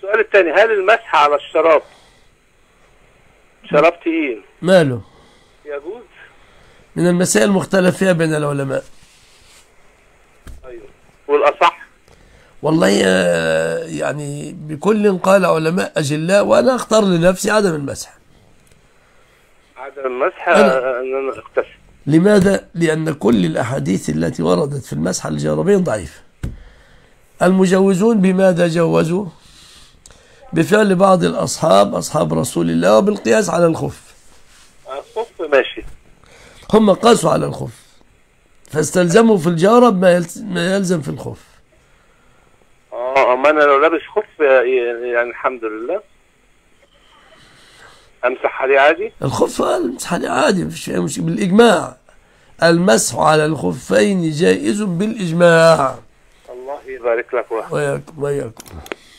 السؤال الثاني، هل المسح على الشراب، شراب تقيل، ماله؟ يجوز؟ من المسائل المختلف فيها بين العلماء. ايوه. والاصح؟ والله يعني بكل قال علماء أجلاء، وأنا أختار لنفسي عدم المسح. عدم المسح، أنا ان انا اغتسل. لماذا؟ لأن كل الأحاديث التي وردت في المسح على الجوربين ضعيفة. المجوزون بماذا جوزوا؟ بفعل بعض الأصحاب، أصحاب رسول الله، وبالقياس على الخف. الخف ماشي. هم قاسوا على الخف فاستلزموا في الجورب ما يلزم في الخف. اما انا لو لابس خف يعني الحمد لله امسح عليه عادي. الخف المسح عليه عادي، مفيش أي مشكلة بالإجماع. المسح على الخفين جائز بالإجماع. الله يبارك لك. وياكم.